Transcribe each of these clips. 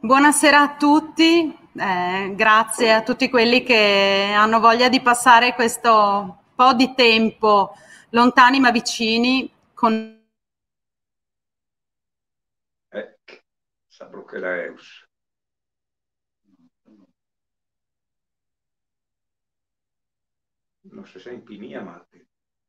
Buonasera a tutti, grazie a tutti quelli che hanno voglia di passare questo po' di tempo lontani ma vicini con Sabro che la Eus. Non si sa in pinia, Matti.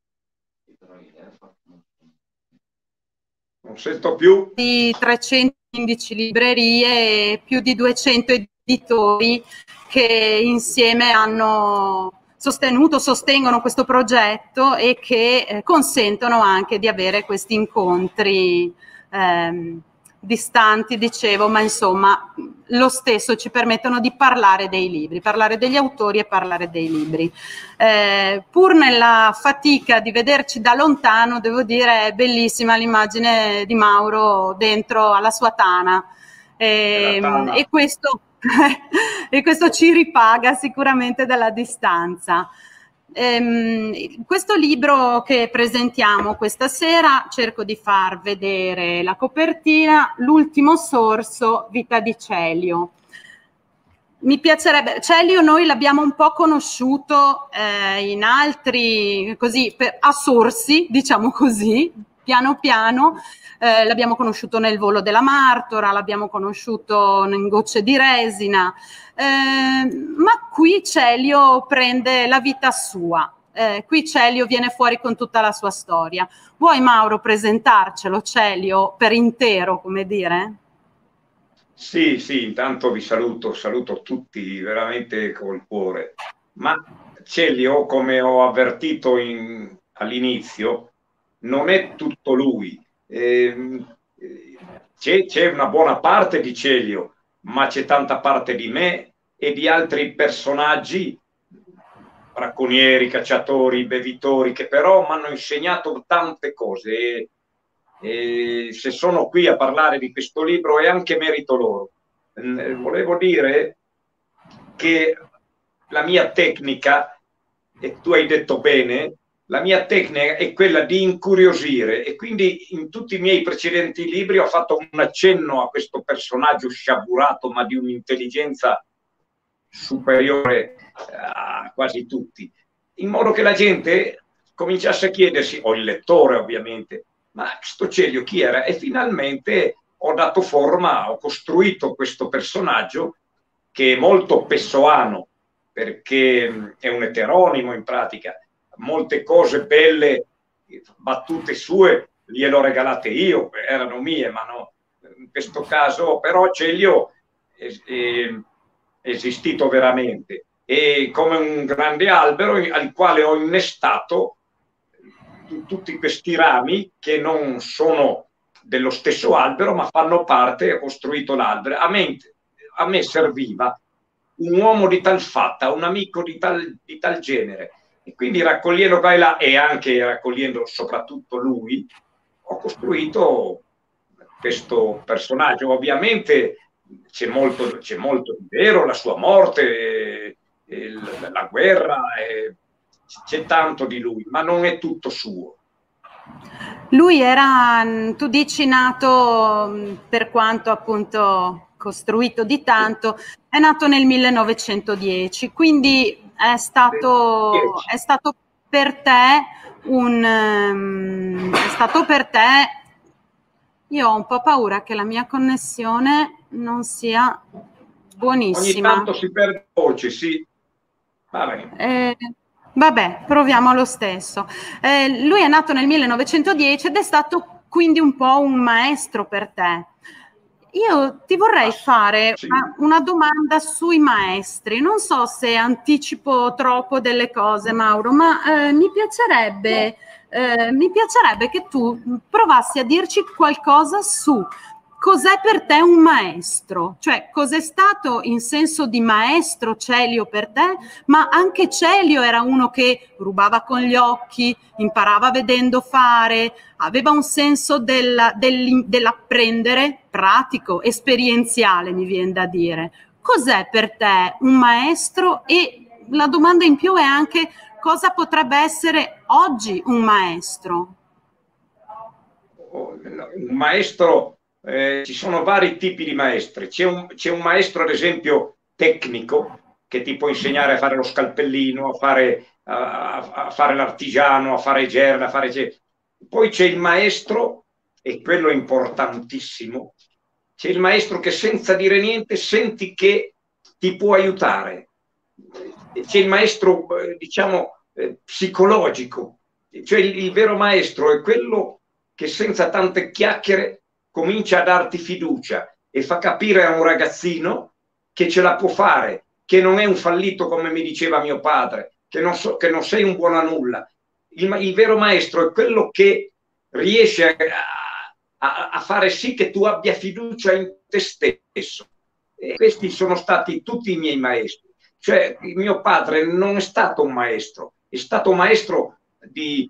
Non sento più. di 315 librerie e più di 200 editori che insieme hanno sostengono questo progetto e che consentono anche di avere questi incontri distanti, dicevo, ma insomma lo stesso ci permettono di parlare dei libri, parlare degli autori e parlare dei libri. Pur nella fatica di vederci da lontano, devo dire, è bellissima l'immagine di Mauro dentro alla sua tana. E questo, e questo ci ripaga sicuramente dalla distanza. Questo libro che presentiamo questa sera, cerco di far vedere la copertina, L'ultimo sorso, vita di Celio. Mi piacerebbe, Celio noi l'abbiamo un po' conosciuto in altri, così, a sorsi, diciamo così, piano piano, l'abbiamo conosciuto nel Volo della Martora, l'abbiamo conosciuto in Gocce di Resina, ma qui Celio prende la vita sua, qui Celio viene fuori con tutta la sua storia. Vuoi, Mauro, presentarcelo, Celio, per intero, come dire? Sì, sì, intanto vi saluto tutti veramente col cuore. Ma Celio, come ho avvertito all'inizio, non è tutto lui. C'è una buona parte di Celio, ma c'è tanta parte di me e di altri personaggi, bracconieri, cacciatori, bevitori, che però mi hanno insegnato tante cose. E se sono qui a parlare di questo libro è anche merito loro. Volevo dire che la mia tecnica, e tu hai detto bene, la mia tecnica è quella di incuriosire, e quindi in tutti i miei precedenti libri ho fatto un accenno a questo personaggio sciagurato ma di un'intelligenza superiore a quasi tutti, in modo che la gente cominciasse a chiedersi, o il lettore ovviamente, ma questo Celio chi era? E finalmente ho dato forma, ho costruito questo personaggio che è molto pessoano, perché è un eteronimo in pratica. Molte cose belle, battute sue, gliele ho regalate io, erano mie, ma no, in questo caso però Celio è esistito veramente, e come un grande albero al quale ho innestato tutti questi rami che non sono dello stesso albero ma fanno parte, ho costruito l'albero. A me serviva un uomo di tal fatta, un amico di tal genere, e quindi raccogliendo qua e là e anche raccogliendo soprattutto lui ho costruito questo personaggio. Ovviamente c'è molto di vero, la sua morte, la guerra, c'è tanto di lui, ma non è tutto suo. Lui era, tu dici, nato, per quanto appunto costruito di tanto, è nato nel 1910, quindi è stato per te è stato per te, io ho un po' paura che la mia connessione non sia Ogni buonissima. tanto si perde voce, sì, va bene. Eh, vabbè, proviamo lo stesso. Lui è nato nel 1910 ed è stato quindi un po' un maestro per te. Io ti vorrei fare Sì. una domanda sui maestri. Non so se anticipo troppo delle cose, Mauro, ma mi piacerebbe che tu provassi a dirci qualcosa su cos'è per te un maestro, cioè cos'è stato in senso di maestro Celio per te, ma anche Celio era uno che rubava con gli occhi, imparava vedendo fare, aveva un senso dell'apprendere pratico, esperienziale, mi viene da dire. Cos'è per te un maestro? E la domanda in più è anche cosa potrebbe essere oggi un maestro? Un maestro ci sono vari tipi di maestri. C'è un maestro, ad esempio, tecnico, che ti può insegnare a fare lo scalpellino, a fare l'artigiano, a fare gerla, Poi c'è il maestro, e quello è importantissimo, c'è il maestro che senza dire niente senti che ti può aiutare. C'è il maestro, diciamo, psicologico, cioè il vero maestro è quello che senza tante chiacchiere comincia a darti fiducia e fa capire a un ragazzino che ce la può fare, che non è un fallito come mi diceva mio padre, che non sei un buono a nulla. Il vero maestro è quello che riesce a fare sì che tu abbia fiducia in te stesso. E questi sono stati tutti i miei maestri. Cioè, mio padre non è stato un maestro, è stato un maestro di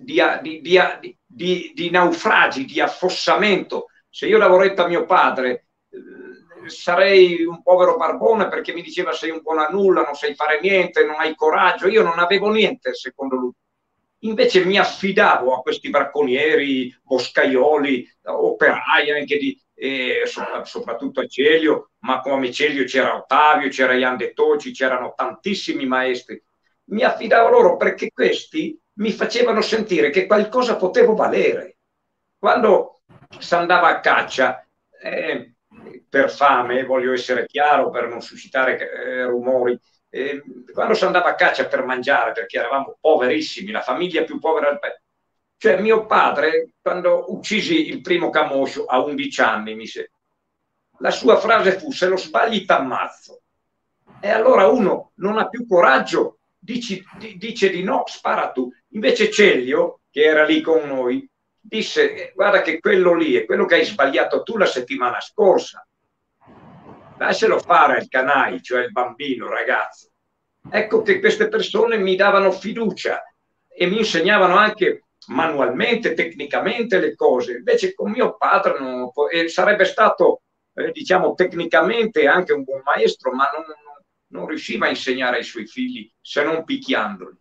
naufragi, di affossamento. Se io lavoretto a mio padre, sarei un povero barbone, perché mi diceva sei un buono a nulla, non sai fare niente, non hai coraggio. Io non avevo niente, secondo lui. Invece mi affidavo a questi bracconieri, boscaioli, operai anche soprattutto a Celio, ma come Celio c'era Ottavio, c'era Ian De Toci, c'erano tantissimi maestri. Mi affidavo a loro perché questi mi facevano sentire che qualcosa potevo valere. Quando si andava a caccia, per fame, voglio essere chiaro per non suscitare rumori, quando si andava a caccia per mangiare, perché eravamo poverissimi, la famiglia più povera del paese. Cioè mio padre, quando uccisi il primo camoscio a 11 anni, la sua frase fu: se lo sbagli t'ammazzo. E allora uno non ha più coraggio, dice di no, spara tu. Invece Celio, che era lì con noi, disse: guarda che quello lì è quello che hai sbagliato tu la settimana scorsa. Lascialo fare il canai, cioè il bambino, ragazzo. Ecco che queste persone mi davano fiducia e mi insegnavano anche manualmente, tecnicamente le cose. Invece con mio padre sarebbe stato, diciamo, tecnicamente anche un buon maestro, ma non riusciva a insegnare ai suoi figli se non picchiandoli.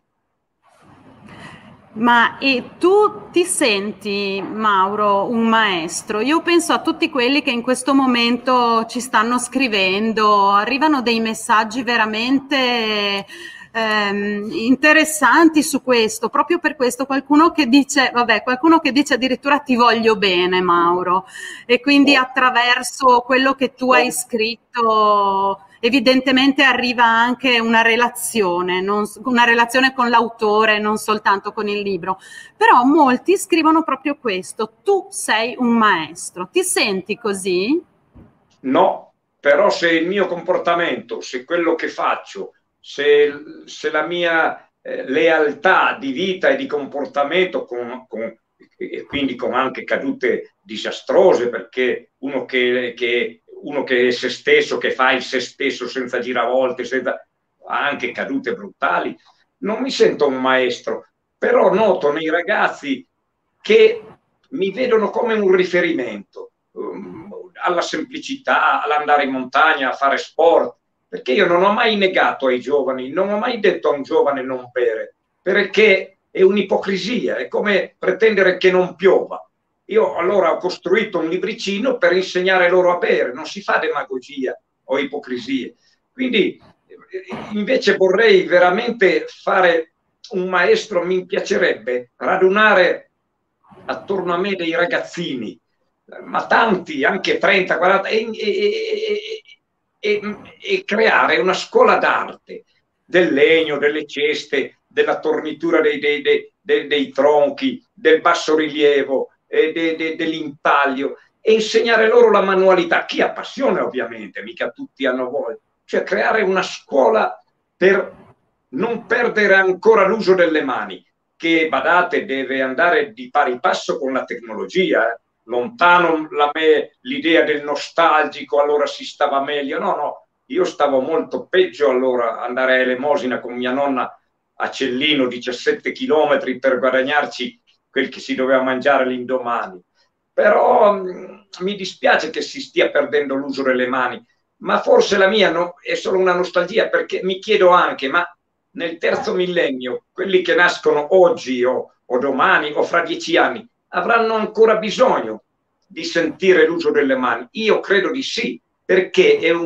Ma tu ti senti, Mauro, un maestro? Io penso a tutti quelli che in questo momento ci stanno scrivendo, arrivano dei messaggi veramente interessanti su questo, proprio per questo qualcuno che dice addirittura ti voglio bene, Mauro, e quindi attraverso quello che tu hai scritto evidentemente arriva anche una relazione con l'autore, non soltanto con il libro. Però molti scrivono proprio questo: tu sei un maestro. Ti senti così? No, però se il mio comportamento, se quello che faccio, se la mia lealtà di vita e di comportamento e quindi con anche cadute disastrose, perché uno che è se stesso, che fa il se stesso senza giravolte, ha anche cadute brutali, non mi sento un maestro, però noto nei ragazzi che mi vedono come un riferimento alla semplicità, all'andare in montagna, a fare sport, perché io non ho mai negato ai giovani, non ho mai detto a un giovane non bere, perché è un'ipocrisia, è come pretendere che non piova. Io allora ho costruito un libricino per insegnare loro a bere, non si fa demagogia o ipocrisie. Quindi invece vorrei veramente fare un maestro, mi piacerebbe radunare attorno a me dei ragazzini, ma tanti, anche 30, 40, e creare una scuola d'arte del legno, delle ceste, della tornitura dei tronchi, del bassorilievo, dell'intaglio, e insegnare loro la manualità. Chi ha passione, ovviamente, mica tutti hanno voglia. Cioè creare una scuola per non perdere ancora l'uso delle mani, che, badate, deve andare di pari passo con la tecnologia. Lontano l'idea del nostalgico, allora si stava meglio. No, io stavo molto peggio allora, andare a elemosina con mia nonna a Cellino, 17 chilometri, per guadagnarci quel che si doveva mangiare l'indomani. Però mi dispiace che si stia perdendo l'uso delle mani, ma forse la mia è solo una nostalgia, perché mi chiedo anche, ma nel terzo millennio, quelli che nascono oggi o domani o fra 10 anni, avranno ancora bisogno di sentire l'uso delle mani? Io credo di sì, perché è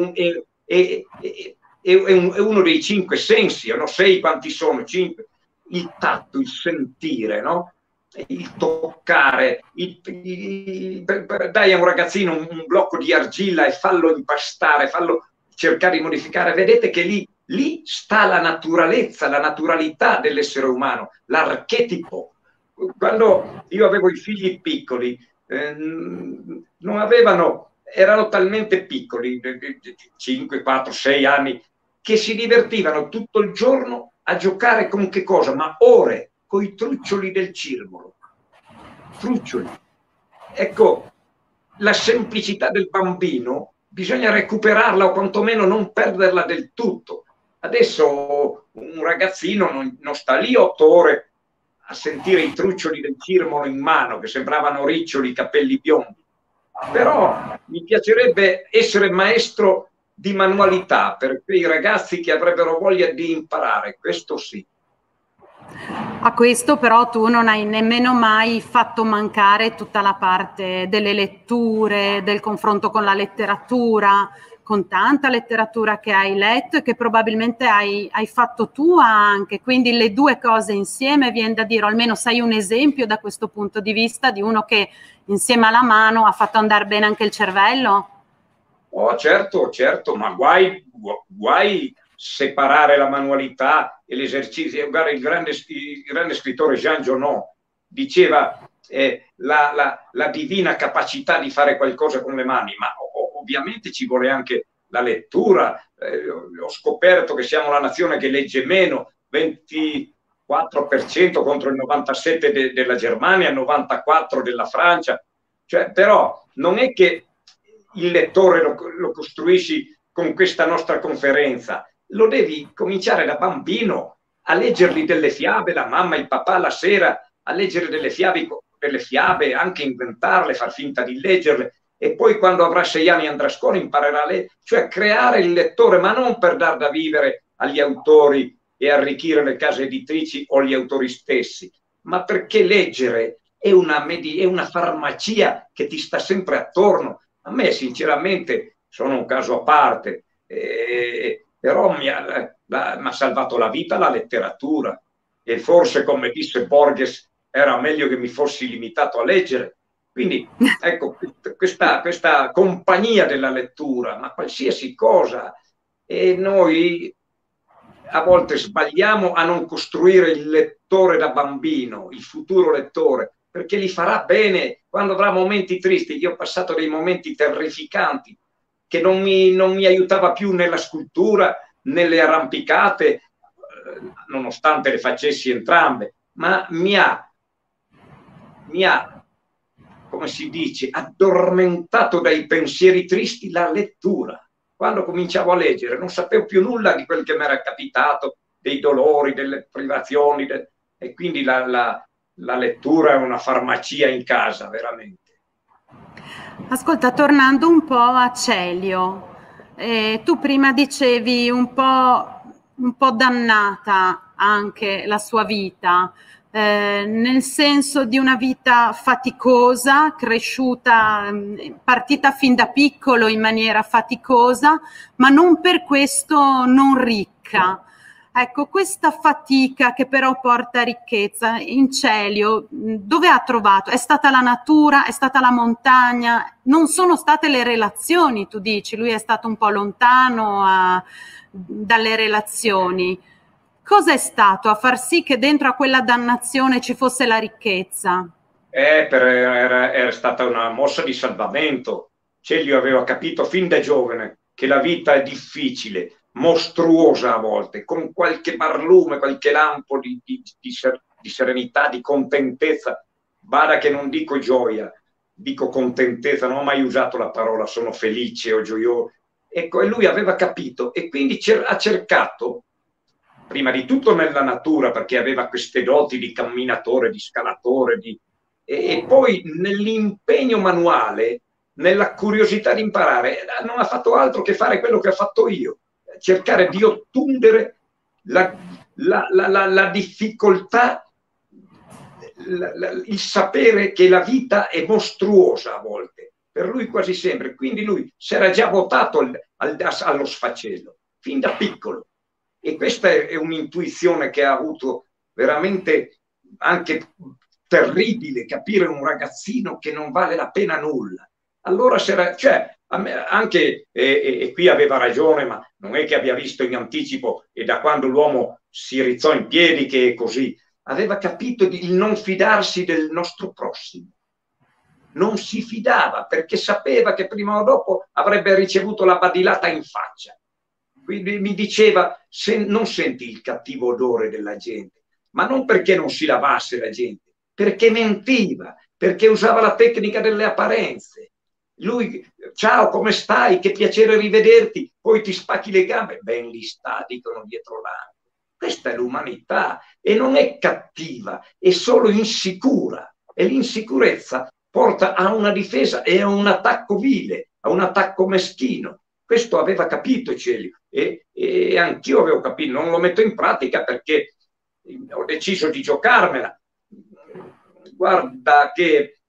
uno dei 5 sensi, non sei quanti sono, 5, il tatto, il sentire, no? Il toccare, dai a un ragazzino un blocco di argilla e fallo impastare, fallo cercare di modificare, vedete che lì sta la naturalezza, la naturalità dell'essere umano, l'archetipo. Quando io avevo i figli piccoli, non avevano, erano talmente piccoli, 5, 4, 6 anni, che si divertivano tutto il giorno a giocare con che cosa? Ma ore, con i truccioli del cirmolo. Truccioli. Ecco, la semplicità del bambino bisogna recuperarla o quantomeno non perderla del tutto. Adesso un ragazzino non sta lì 8 ore a sentire i truccioli del cirmolo in mano, che sembravano riccioli, capelli biondi. Però mi piacerebbe essere maestro di manualità per quei ragazzi che avrebbero voglia di imparare, questo sì. A questo però tu non hai nemmeno mai fatto mancare tutta la parte delle letture, del confronto con la letteratura, con tanta letteratura che hai letto e che probabilmente hai fatto tua anche, quindi le due cose insieme viene da dire, o almeno sei un esempio da questo punto di vista di uno che insieme alla mano ha fatto andare bene anche il cervello? Oh, certo, certo, ma guai separare la manualità e l'esercizio. Guarda, il grande scrittore Jean Genot diceva la divina capacità di fare qualcosa con le mani, ma ovviamente ci vuole anche la lettura. Ho scoperto che siamo la nazione che legge meno, 24% contro il 97% della Germania, il 94% della Francia. Cioè, però non è che il lettore lo costruisci con questa nostra conferenza, lo devi cominciare da bambino a leggergli delle fiabe, la mamma e il papà la sera, a leggere delle fiabe, anche inventarle, far finta di leggerle, e poi quando avrà 6 anni andrà a scuola, imparerà a leggere, cioè creare il lettore, ma non per dar da vivere agli autori e arricchire le case editrici o gli autori stessi, ma perché leggere è una farmacia che ti sta sempre attorno. A me sinceramente sono un caso a parte, però mi ha salvato la vita la letteratura, e forse, come disse Borges, era meglio che mi fossi limitato a leggere. Quindi ecco, questa compagnia della lettura, ma qualsiasi cosa, e noi a volte sbagliamo a non costruire il lettore da bambino, il futuro lettore, perché li farà bene quando avrà momenti tristi. Io ho passato dei momenti terrificanti che non mi aiutava più nella scrittura, nelle arrampicate, nonostante le facessi entrambe, ma mi ha, come si dice, addormentato dai pensieri tristi la lettura. Quando cominciavo a leggere non sapevo più nulla di quel che mi era capitato, dei dolori, delle privazioni, e quindi la lettura è una farmacia in casa, veramente. Ascolta, tornando un po' a Celio, tu prima dicevi un po' dannata anche la sua vita, nel senso di una vita faticosa, cresciuta, partita fin da piccolo in maniera faticosa, ma non per questo non ricca. Ecco, questa fatica che però porta ricchezza in Celio, dove ha trovato? È stata la natura? È stata la montagna? Non sono state le relazioni, tu dici, lui è stato un po' lontano dalle relazioni. Cosa è stato a far sì che dentro a quella dannazione ci fosse la ricchezza? Era stata una mossa di salvamento. Celio aveva capito fin da giovane che la vita è difficile, mostruosa a volte, con qualche barlume, qualche lampo di serenità, di contentezza. Bada che non dico gioia, dico contentezza, non ho mai usato la parola sono felice o gioioso. Ecco, e lui aveva capito e quindi ha cercato, prima di tutto nella natura, perché aveva queste doti di camminatore, di scalatore, e poi nell'impegno manuale, nella curiosità di imparare. Non ha fatto altro che fare quello che ho fatto io, cercare di ottundere la difficoltà, il sapere che la vita è mostruosa a volte, per lui quasi sempre, quindi lui si era già votato allo sfacelo, fin da piccolo. E questa è un'intuizione che ha avuto veramente anche terribile, capire un ragazzino che non vale la pena nulla. Allora c'era, cioè, anche, e qui aveva ragione, ma non è che abbia visto in anticipo e da quando l'uomo si rizzò in piedi che è così, aveva capito di non fidarsi del nostro prossimo. Non si fidava perché sapeva che prima o dopo avrebbe ricevuto la badilata in faccia. Quindi mi diceva, non senti il cattivo odore della gente, ma non perché non si lavasse la gente, perché mentiva, perché usava la tecnica delle apparenze. Lui, ciao, come stai? Che piacere rivederti. Poi ti spacchi le gambe, ben lì sta, dicono dietro l'angolo. Questa è l'umanità e non è cattiva, è solo insicura. E l'insicurezza porta a una difesa e a un attacco vile, a un attacco meschino. Questo aveva capito Celio e anch'io avevo capito, non lo metto in pratica perché ho deciso di giocarmela. Guarda che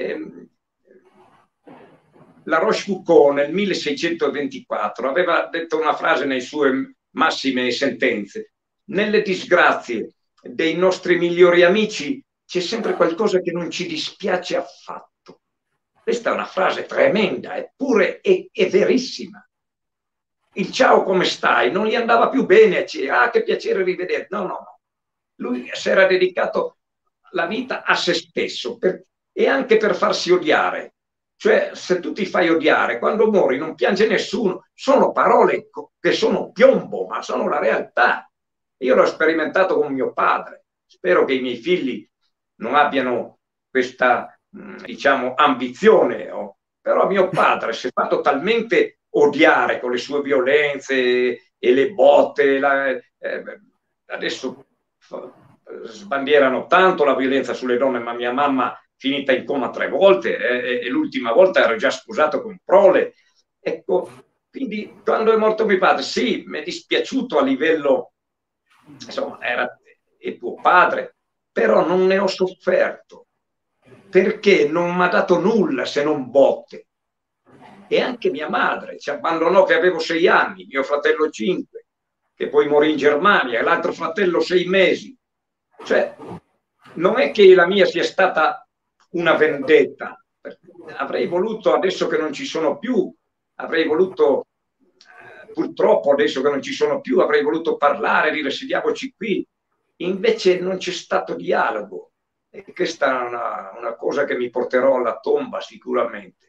la Rochefoucauld nel 1624 aveva detto una frase nei sue massime sentenze: nelle disgrazie dei nostri migliori amici c'è sempre qualcosa che non ci dispiace affatto. Questa è una frase tremenda, eppure è verissima. Il ciao come stai non gli andava più bene, ah che piacere rivederti, no. Lui si era dedicato la vita a se stesso e anche per farsi odiare. Cioè, se tu ti fai odiare, quando muori non piange nessuno. Sono parole che sono piombo, ma sono la realtà. Io l'ho sperimentato con mio padre. Spero che i miei figli non abbiano questa, diciamo, ambizione. Però mio padre si è fatto talmente odiare con le sue violenze e le botte. Adesso sbandierano tanto la violenza sulle donne, ma mia mamma finita in coma 3 volte e l'ultima volta ero già sposato con prole. Ecco, quindi quando è morto mio padre, sì, mi è dispiaciuto a livello, insomma, è tuo padre, però non ne ho sofferto, perché non mi ha dato nulla se non botte. E anche mia madre ci abbandonò che avevo 6 anni, mio fratello 5, che poi morì in Germania, e l'altro fratello 6 mesi. Cioè, non è che la mia sia stata una vendetta. Avrei voluto, adesso che non ci sono più, avrei voluto, purtroppo adesso che non ci sono più, avrei voluto parlare, dire sediamoci qui. Invece non c'è stato dialogo. E questa è una cosa che mi porterò alla tomba sicuramente.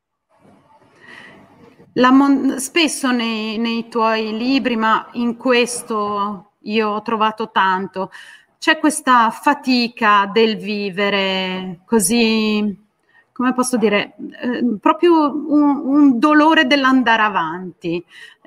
Spesso nei tuoi libri, ma in questo io ho trovato tanto, c'è questa fatica del vivere così, come posso dire, proprio un dolore dell'andare avanti.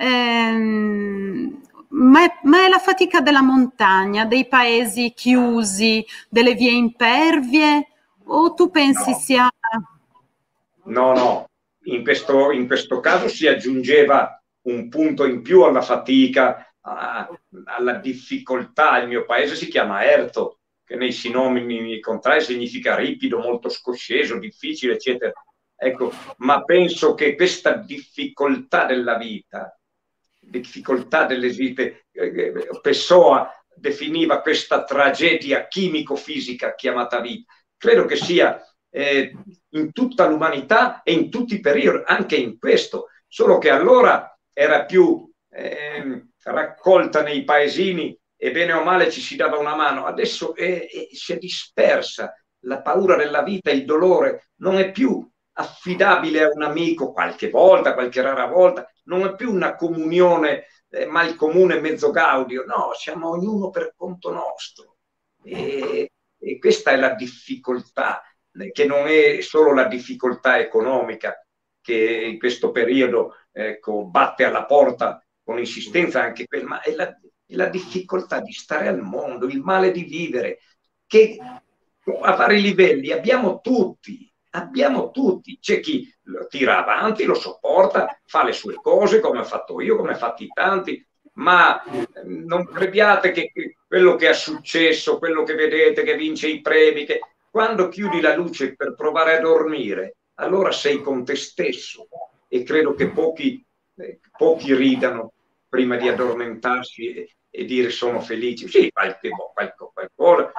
Ma è la fatica della montagna, dei paesi chiusi, delle vie impervie, o tu pensi sia... No. In questo caso si aggiungeva un punto in più alla fatica, alla difficoltà. Il mio paese si chiama Erto, che nei sinonimi contrari significa ripido, molto scosceso, difficile, eccetera. Ecco, ma penso che questa difficoltà della vita, difficoltà delle vite, Pessoa definiva questa tragedia chimico-fisica chiamata vita. Credo che sia in tutta l'umanità e in tutti i periodi, anche in questo, solo che allora era più raccolta nei paesini e bene o male ci si dava una mano. Adesso si è dispersa la paura della vita, il dolore, non è più affidabile a un amico qualche volta, qualche rara volta, non è più una comunione mal comune mezzo gaudio, no, siamo ognuno per conto nostro. E questa è la difficoltà, che non è solo la difficoltà economica che in questo periodo batte alla porta con insistenza, anche quella, ma è la difficoltà di stare al mondo, il male di vivere, che a vari livelli abbiamo tutti. C'è chi lo tira avanti, lo sopporta, fa le sue cose come ho fatto io, come ho fatti tanti, ma non crediate che quello che è successo, quello che vedete che vince i premi, quando chiudi la luce per provare a dormire, allora sei con te stesso, e credo che pochi ridano prima di addormentarsi e dire sono felici. Sì, qualcosa.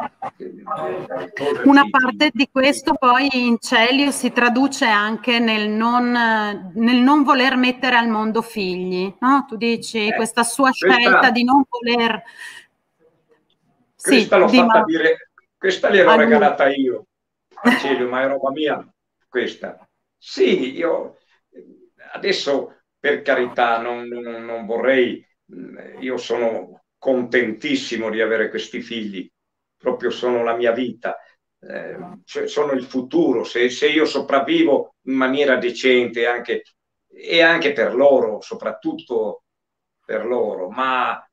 Una parte di questo poi in Celio si traduce anche nel non voler mettere al mondo figli, no? Tu dici questa sua scelta di non voler... Questa l'ho fatta dire, questa gliel'ho regalata io a Celio, ma è roba mia questa. Sì, io adesso, per carità, non vorrei, io sono contentissimo di avere questi figli, proprio sono la mia vita, cioè sono il futuro. Se io sopravvivo in maniera decente, e anche per loro, soprattutto per loro, ma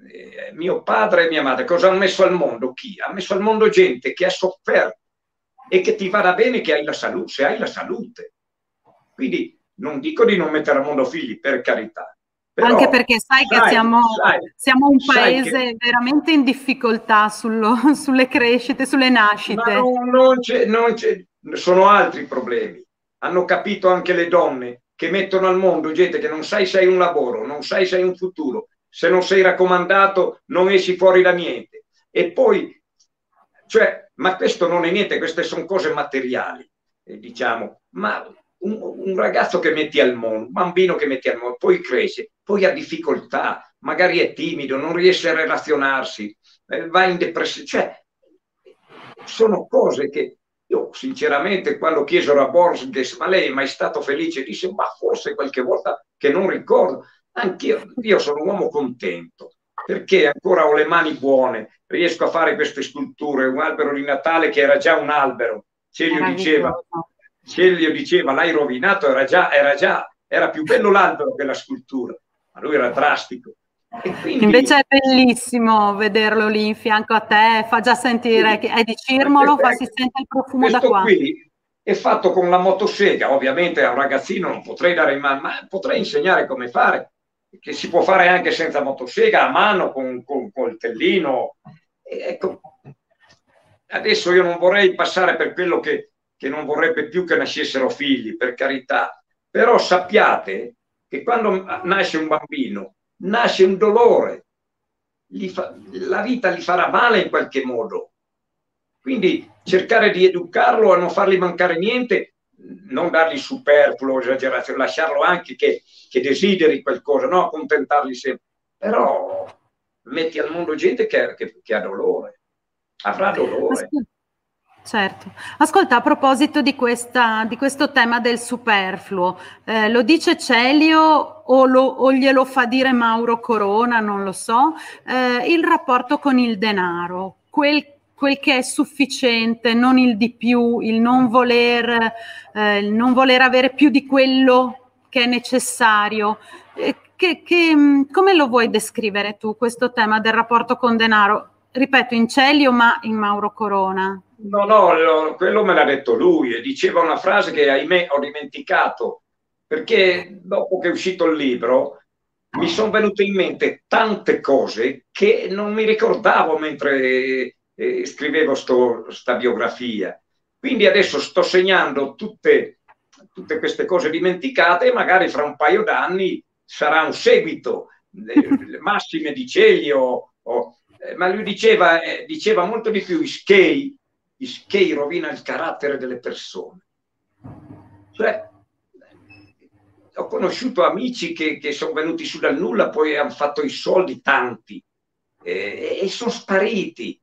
mio padre e mia madre cosa hanno messo al mondo? Chi? Ha messo al mondo gente che ha sofferto e che ti vada bene che hai la salute, se hai la salute. Quindi non dico di non mettere al mondo figli, per carità. Però, anche perché sai che siamo un paese veramente in difficoltà sulle crescite, sulle nascite. Ma non c'è, sono altri problemi. Hanno capito anche le donne che mettono al mondo gente che non sai se hai un lavoro, non sai se hai un futuro, se non sei raccomandato non esci fuori da niente. E poi, cioè, ma questo non è niente, queste sono cose materiali, diciamo. Ma un ragazzo che metti al mondo, un bambino che metti al mondo, poi cresce, poi ha difficoltà, magari è timido, non riesce a relazionarsi, va in depressione. Cioè, sono cose che io sinceramente, quando chiesero a Borges, ma lei è mai stato felice? Disse, ma forse qualche volta che non ricordo. Anch'io, io sono un uomo contento, perché ancora ho le mani buone, riesco a fare queste sculture, un albero di Natale che era già un albero. Celio diceva, l'hai rovinato, era più bello l'albero che la scultura, ma lui era drastico. E quindi, invece è bellissimo vederlo lì in fianco a te, fa già sentire che è di Cirmolo, si sente il profumo da qua. Qui è fatto con la motosega, ovviamente a un ragazzino non potrei dare in mano, ma potrei insegnare come fare, che si può fare anche senza motosega, a mano, con coltellino. Ecco, adesso io non vorrei passare per quello che non vorrebbe più che nascessero figli, per carità, però sappiate che quando nasce un bambino nasce un dolore, la vita gli farà male in qualche modo, quindi cercare di educarlo a non fargli mancare niente, non dargli superfluo, esagerazione, lasciarlo anche che desideri qualcosa, no accontentarli sempre, però metti al mondo gente che ha dolore, avrà dolore. Certo. Ascolta, a proposito di questo tema del superfluo, lo dice Celio o glielo fa dire Mauro Corona, non lo so, il rapporto con il denaro, quel che è sufficiente, non il di più, il non voler avere più di quello che è necessario. Come lo vuoi descrivere tu, questo tema del rapporto con denaro? Ripeto, in Celio, ma in Mauro Corona. No, quello me l'ha detto lui, e diceva una frase che ahimè ho dimenticato, perché dopo che è uscito il libro mi sono venute in mente tante cose che non mi ricordavo mentre scrivevo sta biografia. Quindi adesso sto segnando tutte queste cose dimenticate e magari fra un paio d'anni sarà un seguito, le massime di Celio, ma lui diceva molto di più, Ischei rovina il carattere delle persone. Cioè, ho conosciuto amici che sono venuti su dal nulla, poi hanno fatto i soldi tanti e sono spariti,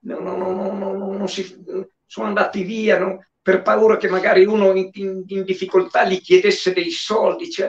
sono andati via per paura che magari uno in difficoltà gli chiedesse dei soldi. Cioè,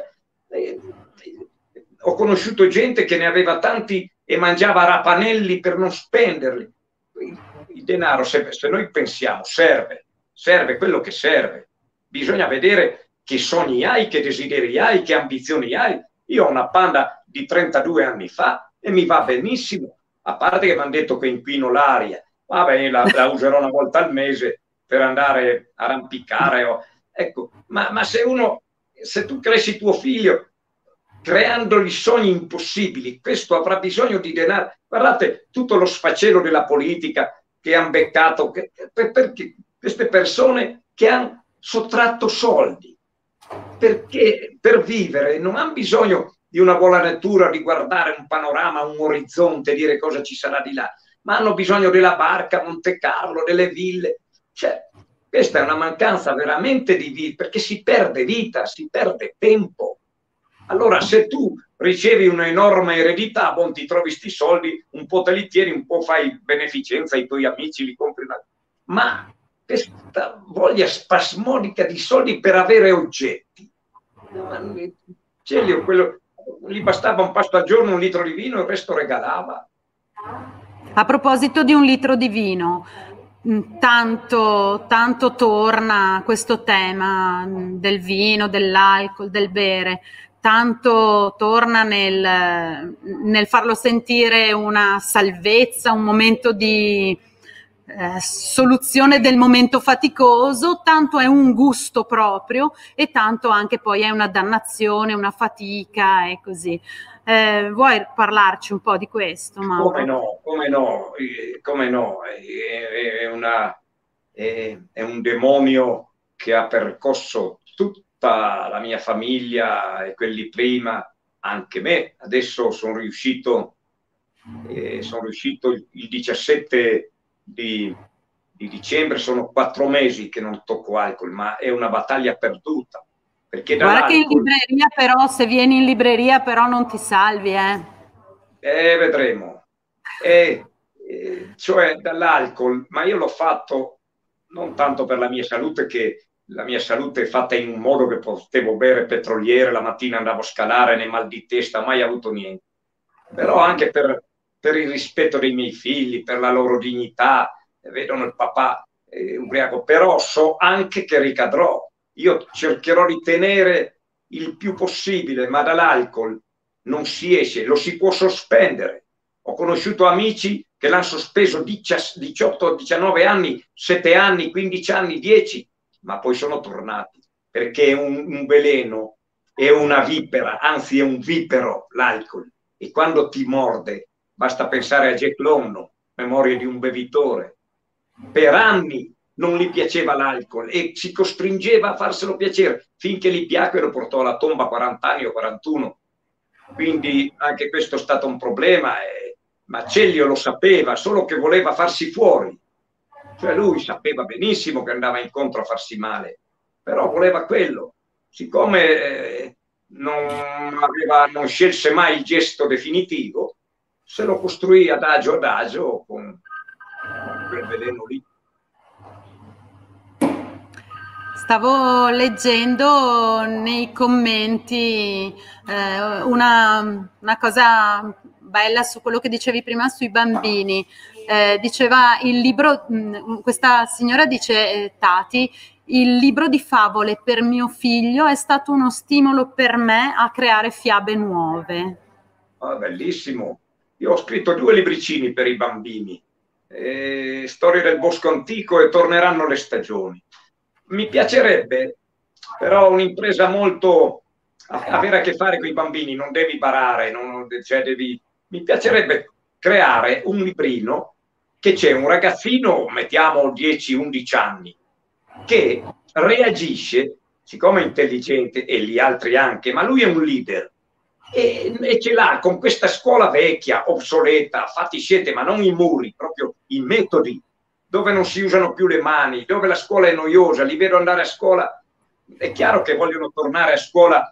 ho conosciuto gente che ne aveva tanti e mangiava rapanelli per non spenderli. Il denaro, se noi pensiamo, serve quello che serve. Bisogna vedere che sogni hai, che desideri hai, che ambizioni hai. Io ho una Panda di 32 anni fa e mi va benissimo, a parte che mi hanno detto che inquino l'aria. Vabbè, la userò una volta al mese per andare a arrampicare. Ecco, ma se tu cresci tuo figlio creandogli sogni impossibili, questo avrà bisogno di denaro. Guardate tutto lo sfacelo della politica che hanno beccato, perché queste persone che hanno sottratto soldi, perché per vivere non hanno bisogno di una buona lettura, di guardare un panorama, un orizzonte, dire cosa ci sarà di là, ma hanno bisogno della barca a Monte Carlo, delle ville. Cioè, questa è una mancanza veramente di vita, perché si perde vita, si perde tempo. Allora, se tu ricevi un'enorme eredità, bon, ti trovi sti soldi, un po' te li tieni, un po' fai beneficenza ai tuoi amici, li compri. Ma questa voglia spasmodica di soldi per avere oggetti. Celio, quello, gli bastava un pasto al giorno, un litro di vino, il resto regalava. A proposito di un litro di vino, tanto torna questo tema del vino, dell'alcol, del bere, tanto torna nel farlo sentire una salvezza, un momento di soluzione del momento faticoso, tanto è un gusto proprio e tanto anche poi è una dannazione, una fatica e così. Vuoi parlarci un po' di questo, Mauro? Come no, è un demonio che ha percosso tutta la mia famiglia e quelli prima, anche me. Adesso sono riuscito il 17 di dicembre, sono 4 mesi che non tocco alcol, ma è una battaglia perduta. Perché guarda che in libreria però, se vieni in libreria però non ti salvi, vedremo. Cioè dall'alcol, ma io l'ho fatto non tanto per la mia salute, che la mia salute è fatta in un modo che potevo bere petroliere, la mattina andavo a scalare, né mal di testa, mai avuto niente. Però anche per il rispetto dei miei figli, per la loro dignità, vedono il papà ubriaco, però so anche che ricadrò. Io cercherò di tenere il più possibile, ma dall'alcol non si esce, lo si può sospendere. Ho conosciuto amici che l'hanno sospeso 18, 19 anni, 7 anni, 15 anni, 10, ma poi sono tornati, perché è un veleno, è una vipera, anzi è un vipero l'alcol, e quando ti morde, basta pensare a Jack London, Memorie di un bevitore. Per anni non gli piaceva l'alcol e si costringeva a farselo piacere, finché gli piacque e lo portò alla tomba a 40 anni o 41. Quindi anche questo è stato un problema, ma Celio lo sapeva, solo che voleva farsi fuori. Cioè lui sapeva benissimo che andava incontro a farsi male, però voleva quello. Siccome non scelse mai il gesto definitivo, se lo costruì adagio con quel veleno lì. Stavo leggendo nei commenti una cosa bella su quello che dicevi prima sui bambini. Diceva il libro, questa signora dice, Tati, il libro di favole per mio figlio è stato uno stimolo per me a creare fiabe nuove. Bellissimo. Io ho scritto 2 libricini per i bambini, Storie del Bosco Antico e Torneranno le stagioni. Mi piacerebbe, però un'impresa molto avere a che fare con i bambini, non devi barare, cioè mi piacerebbe creare un librino che c'è un ragazzino, mettiamo 10-11 anni, che reagisce, siccome è intelligente e gli altri anche, ma lui è un leader e ce l'ha con questa scuola vecchia, obsoleta, fatti siete, ma non i muri, proprio i metodi, dove non si usano più le mani, dove la scuola è noiosa, li vedo andare a scuola, è chiaro che vogliono tornare a scuola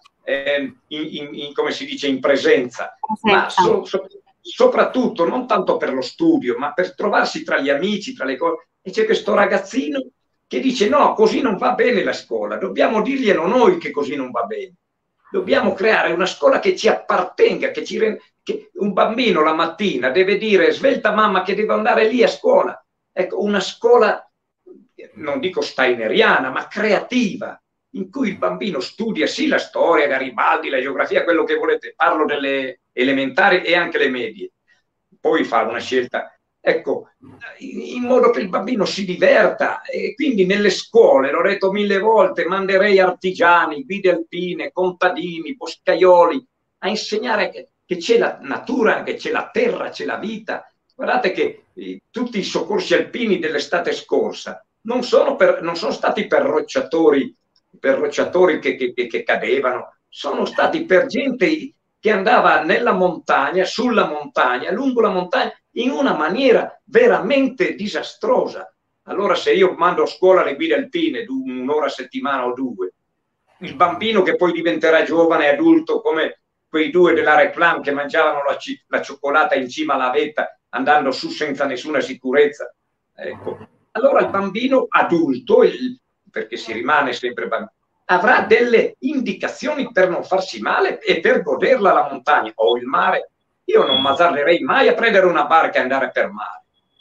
come si dice, in presenza, ma soprattutto non tanto per lo studio, ma per trovarsi tra gli amici, tra le cose. E c'è questo ragazzino che dice no, così non va bene la scuola, dobbiamo dirglielo noi che così non va bene. Dobbiamo creare una scuola che ci appartenga, che un bambino la mattina deve dire svelta mamma che devo andare lì a scuola. Ecco, una scuola, non dico steineriana, ma creativa, in cui il bambino studia sì la storia, Garibaldi, la geografia, quello che volete, parlo delle elementari e anche le medie, poi fa una scelta, ecco, in modo che il bambino si diverta. E quindi nelle scuole, l'ho detto 1000 volte, manderei artigiani, guide alpine, contadini, boscaioli, a insegnare che c'è la natura, che c'è la terra, c'è la vita. Guardate che tutti i soccorsi alpini dell'estate scorsa non sono stati per rocciatori che cadevano, sono stati per gente che andava nella montagna, sulla montagna, lungo la montagna, in una maniera veramente disastrosa. Allora se io mando a scuola le guide alpine un'ora a settimana o due, il bambino che poi diventerà giovane adulto come quei due della Reclam che mangiavano la cioccolata in cima alla vetta andando su senza nessuna sicurezza, ecco. Allora il bambino adulto, perché si rimane sempre bambino, avrà delle indicazioni per non farsi male e per goderla la montagna o il mare. Io non mi azzarderei mai a prendere una barca e andare per mare.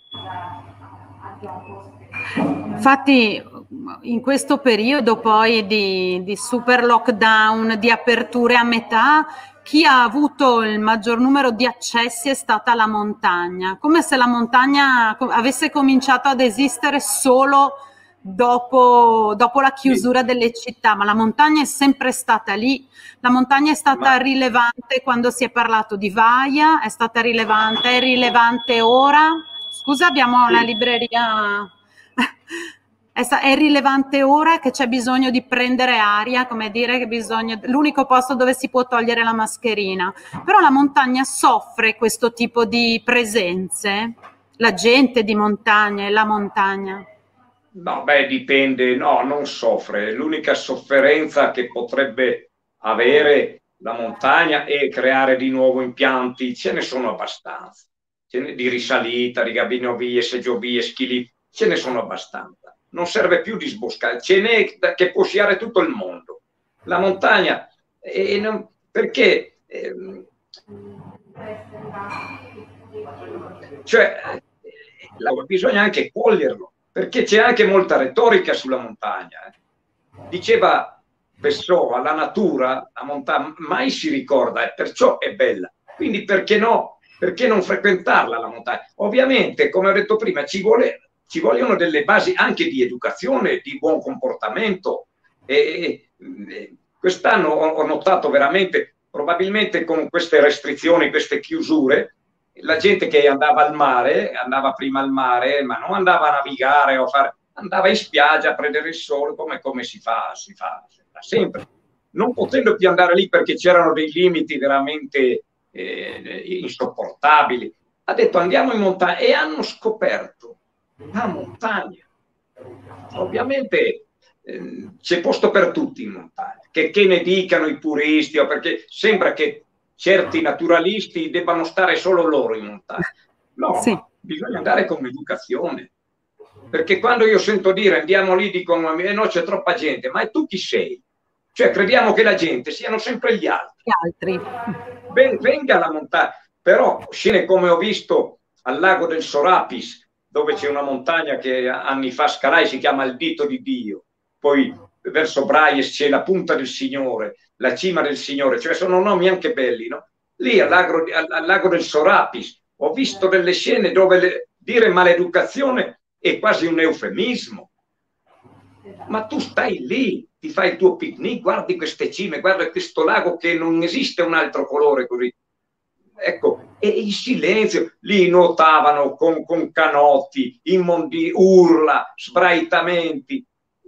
Infatti in questo periodo poi di super lockdown, di aperture a metà, chi ha avuto il maggior numero di accessi è stata la montagna, come se la montagna avesse cominciato ad esistere solo dopo la chiusura delle città, ma la montagna è sempre stata lì. La montagna è stata rilevante quando si è parlato di Vaia, è stata rilevante, è rilevante ora. Scusa, abbiamo la libreria. È rilevante ora che c'è bisogno di prendere aria, come dire che l'unico posto dove si può togliere la mascherina. Però la montagna soffre questo tipo di presenze, la gente di montagna e la montagna. No, beh, dipende, no, non soffre. L'unica sofferenza che potrebbe avere la montagna è creare di nuovo impianti, ce ne sono abbastanza. Di risalita, di gabinovie, seggiovie, schili, ce ne sono abbastanza. Non serve più di sboscare, ce n'è che può sciare tutto il mondo. La montagna, perché? Bisogna anche coglierlo, perché c'è anche molta retorica sulla montagna. Diceva Pessoa, la natura, la montagna mai si ricorda e perciò è bella. Quindi perché no? Perché non frequentarla la montagna? Ovviamente, come ho detto prima, ci vogliono delle basi anche di educazione, di buon comportamento. Quest'anno ho notato veramente, probabilmente con queste restrizioni, queste chiusure, la gente che andava al mare, andava prima al mare, ma non andava a navigare andava in spiaggia a prendere il sole come si fa sempre. Non potendo più andare lì perché c'erano dei limiti veramente insopportabili, ha detto andiamo in montagna e hanno scoperto la montagna. Ovviamente c'è posto per tutti in montagna, che ne dicano i puristi, o perché sembra che certi naturalisti debbano stare solo loro in montagna. No, sì. Bisogna andare con educazione, perché quando io sento dire andiamo lì dicono no, c'è troppa gente, ma tu chi sei? Cioè crediamo che la gente siano sempre gli altri. Venga alla montagna, però scene come ho visto al lago del Sorapis, dove c'è una montagna che anni fa scalai, si chiama il Dito di Dio, poi verso Braies c'è la Punta del Signore, la Cima del Signore, cioè sono nomi anche belli, no? Lì al lago del Sorapis ho visto delle scene dove dire maleducazione è quasi un eufemismo. Ma tu stai lì, ti fai il tuo picnic, guardi queste cime, guarda questo lago che non esiste un altro colore così. Ecco, e il silenzio, lì nuotavano con canotti, urla, sbraitamenti.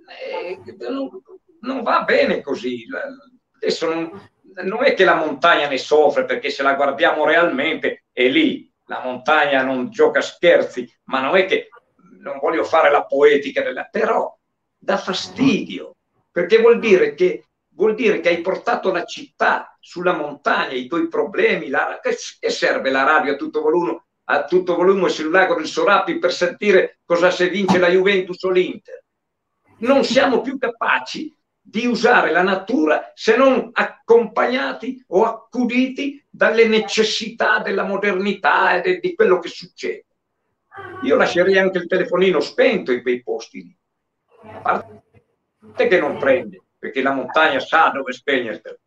Non va bene così. Adesso non è che la montagna ne soffre, perché se la guardiamo realmente è lì. La montagna non gioca scherzi, ma non è che non voglio fare la poetica però dà fastidio, perché vuol dire che hai portato la città sulla montagna, i tuoi problemi, che serve la radio a tutto volume sul lago del Sorapi per sentire cosa se vince la Juventus o l'Inter. Non siamo più capaci di usare la natura se non accompagnati o accuditi dalle necessità della modernità e di quello che succede. Io lascerei anche il telefonino spento in quei posti lì. A parte che non prende, perché la montagna sa dove spegnerlo.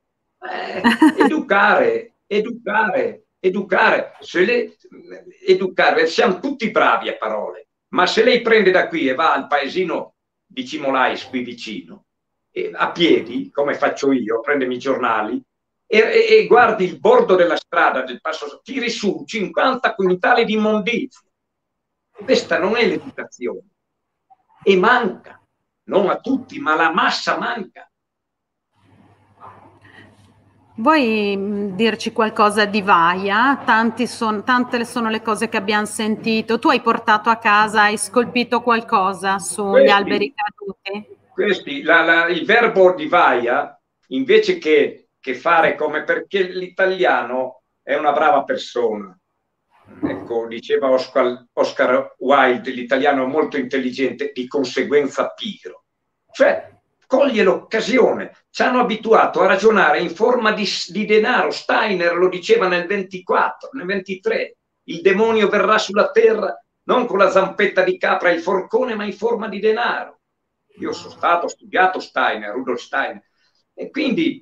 Educare. Educare, siamo tutti bravi a parole, ma se lei prende da qui e va al paesino di Cimolais, qui vicino, a piedi, come faccio io, prendemi i giornali, e guardi il bordo della strada del passo, tiri su 50 quintali di immondizia. Questa non è l'educazione. e manca, non a tutti, ma la massa manca. Vuoi dirci qualcosa di Vaia? Tante sono le cose che abbiamo sentito. Tu hai portato a casa, hai scolpito qualcosa sugli alberi caduti? Il verbo di Vaia, invece che fare come, perché l'italiano è una brava persona. Ecco, diceva Oscar Wilde, l'italiano è molto intelligente, di conseguenza pigro. Cioè, coglie l'occasione. Ci hanno abituato a ragionare in forma di denaro. Steiner lo diceva nel 24, nel 23. Il demonio verrà sulla terra non con la zampetta di capra e il forcone, ma in forma di denaro. Io ho studiato Steiner, Rudolf Steiner. E quindi,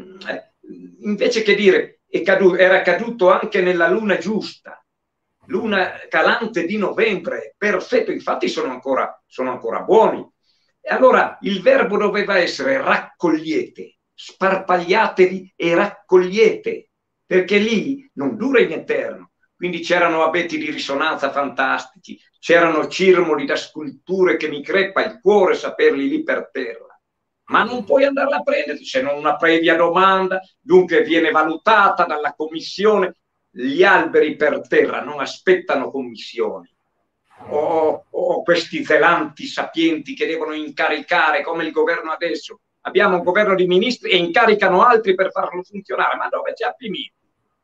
invece che dire, era caduto anche nella luna giusta, luna calante di novembre, perfetto, infatti sono ancora buoni. E allora il verbo doveva essere raccogliete, sparpagliatevi e raccogliete, perché lì non dura in eterno. Quindi c'erano abeti di risonanza fantastici, c'erano cirmoli da sculture che mi crepa il cuore saperli lì per terra. Ma non puoi andarla a prendere se non una previa domanda, dunque viene valutata dalla commissione. Gli alberi per terra non aspettano commissioni o questi zelanti sapienti che devono incaricare, come il governo adesso. Abbiamo un governo di ministri e incaricano altri per farlo funzionare, ma dove c'è finito?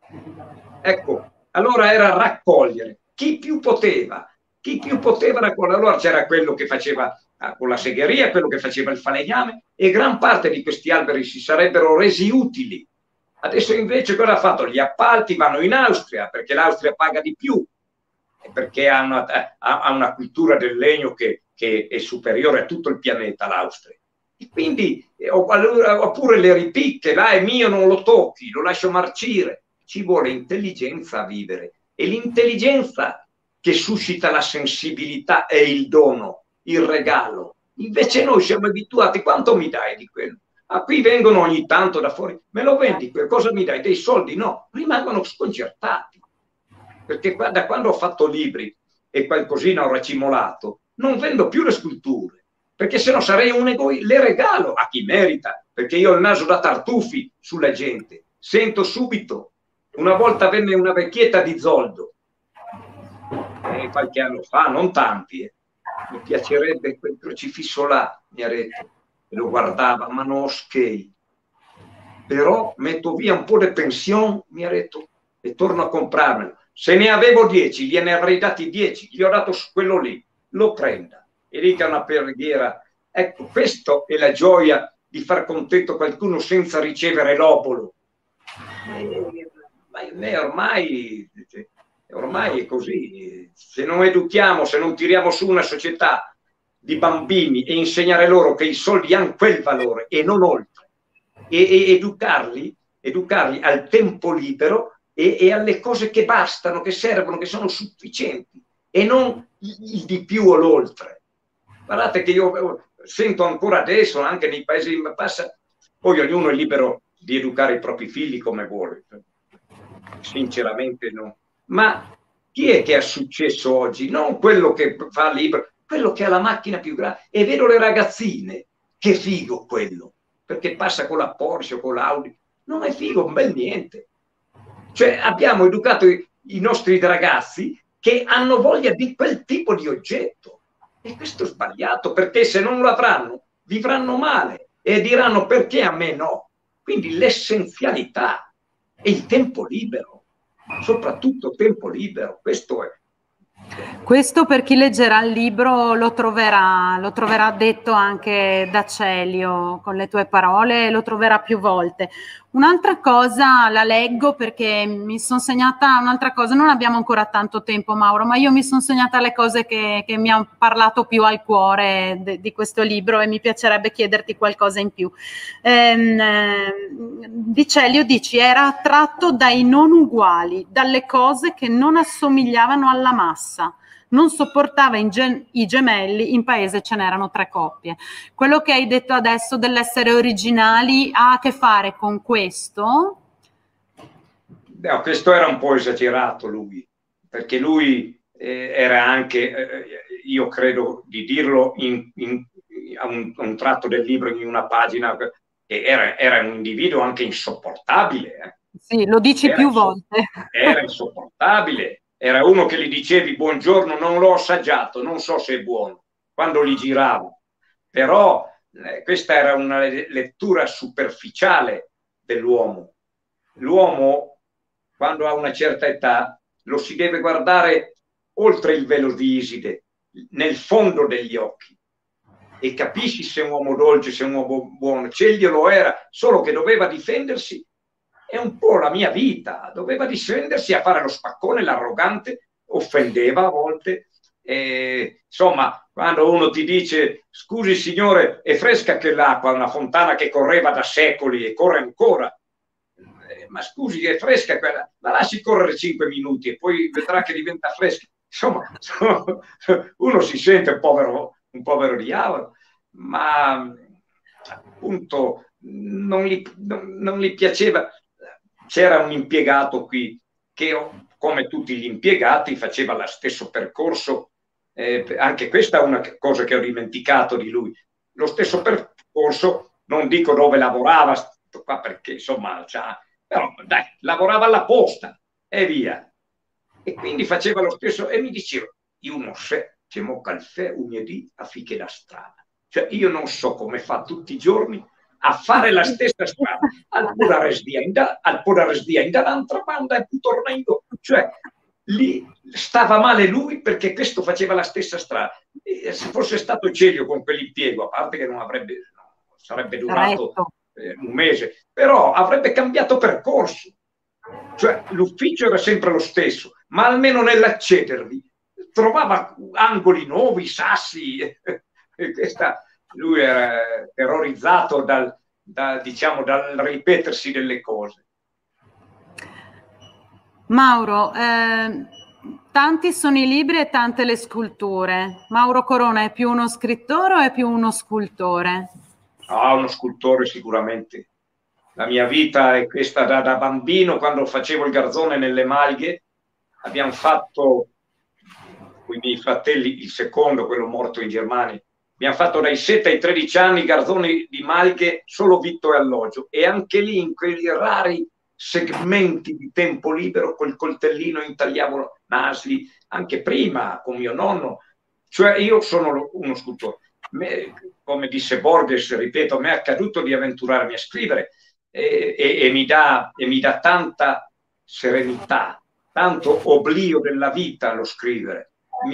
Ecco, allora era raccogliere chi più poteva raccogliere. Allora c'era quello che faceva con la segheria, quello che faceva il falegname, e gran parte di questi alberi si sarebbero resi utili. Adesso invece cosa ha fatto? Gli appalti vanno in Austria, perché l'Austria paga di più, e perché ha una cultura del legno che è superiore a tutto il pianeta, l'Austria. E quindi, oppure le ripicche, là è mio, non lo tocchi, lo lascio marcire. Ci vuole intelligenza a vivere, e l'intelligenza che suscita la sensibilità è il dono, il regalo. Invece noi siamo abituati, quanto mi dai di quello? Qui vengono ogni tanto da fuori, me lo vendi, cosa mi dai? Dei soldi? No, rimangono sconcertati. Perché da quando ho fatto libri e qualcosina ho racimolato, non vendo più le sculture, perché se no sarei un egoista. Le regalo a chi merita, perché io ho il naso da tartufi sulla gente, sento subito. Una volta venne una vecchietta di Zoldo, qualche anno fa, non tanti, mi piacerebbe quel crocifisso là, mi ha detto, e lo guardava, ma non schei. Però metto via un po' di pensione, mi ha detto, e torno a comprarmelo. Se ne avevo 10, gliene avrei dati 10, gli ho dato quello lì, lo prenda e dica una preghiera. Ecco, questa è la gioia di far contento qualcuno senza ricevere l'obolo. Ormai è così. Se non educhiamo, se non tiriamo su una società di bambini e insegnare loro che i soldi hanno quel valore e non oltre, e educarli al tempo libero e alle cose che bastano, che servono, che sono sufficienti, e non il di più o l'oltre. Guardate che io sento ancora adesso, anche nei paesi in passa, poi ognuno è libero di educare i propri figli come vuole, sinceramente no. Ma chi è che ha successo oggi? Non quello che fa libro, quello che ha la macchina più grande. E vedo le ragazzine, che figo quello, perché passa con la Porsche o con l'Audi. Non è figo, un bel niente. Cioè abbiamo educato i nostri ragazzi che hanno voglia di quel tipo di oggetto, e questo è sbagliato, perché se non lo avranno vivranno male e diranno perché a me no. Quindi l'essenzialità è il tempo libero, soprattutto tempo libero, questo è. Questo per chi leggerà il libro lo troverà detto anche da Celio con le tue parole, lo troverà più volte. Un'altra cosa la leggo perché mi sono segnata un'altra cosa, non abbiamo ancora tanto tempo Mauro, ma io mi sono segnata le cose che mi hanno parlato più al cuore di questo libro e mi piacerebbe chiederti qualcosa in più. Di Celio dici era attratto dai non uguali, dalle cose che non assomigliavano alla massa. Non sopportava i gemelli, in paese ce n'erano 3 coppie. Quello che hai detto adesso dell'essere originali ha a che fare con questo? No, questo era un po' esagerato lui, perché lui era anche, io credo di dirlo a un tratto del libro, in una pagina, era un individuo anche insopportabile. Sì, lo dici più volte. Era insopportabile. Era uno che gli dicevi buongiorno, non l'ho assaggiato, non so se è buono, quando li girava. Però questa era una lettura superficiale dell'uomo. L'uomo, quando ha una certa età, lo si deve guardare oltre il velo di Iside, nel fondo degli occhi, e capisci se è un uomo dolce, se è un uomo buono. Ceglio lo era, solo che doveva difendersi. È un po' la mia vita, doveva difendersi a fare lo spaccone, l'arrogante, offendeva a volte. Insomma, quando uno ti dice scusi signore, è fresca che l'acqua, una fontana che correva da secoli e corre ancora, ma scusi, è fresca quella, la lasci correre 5 minuti e poi vedrà che diventa fresca. Insomma, uno si sente un povero diavolo, ma appunto non gli piaceva. C'era un impiegato qui che, come tutti gli impiegati, faceva lo stesso percorso. Anche questa è una cosa che ho dimenticato di lui. Lo stesso percorso, non dico dove lavorava, qua perché insomma, però dai, lavorava alla posta e via. E quindi faceva lo stesso e mi diceva, io non so, c'è mo caffè lunedì a fiche la strada. Cioè io non so come fa tutti i giorni a fare la stessa strada, al pura resdia in dall'altra banda e poi tornando. Cioè lì stava male lui perché questo faceva la stessa strada. E se fosse stato Celio con quell'impiego, a parte che sarebbe durato un mese, però avrebbe cambiato percorso. Cioè l'ufficio era sempre lo stesso, ma almeno nell'accedervi trovava angoli nuovi, sassi. E lui era terrorizzato dal ripetersi delle cose. Mauro, tanti sono i libri e tante le sculture. Mauro Corona è più uno scrittore o è più uno scultore? Uno scultore sicuramente. La mia vita è questa da bambino, quando facevo il garzone nelle Malghe. Abbiamo fatto, con i miei fratelli, il secondo, quello morto in Germania, abbiamo fatto dai 7 ai 13 anni garzoni di Malghe, solo vitto e alloggio. E anche lì, in quei rari segmenti di tempo libero, col coltellino intagliavo nasi, anche prima con mio nonno. Cioè io sono uno scultore. Come disse Borges, ripeto, a me è accaduto di avventurarmi a scrivere e mi dà tanta serenità, tanto oblio della vita allo scrivere.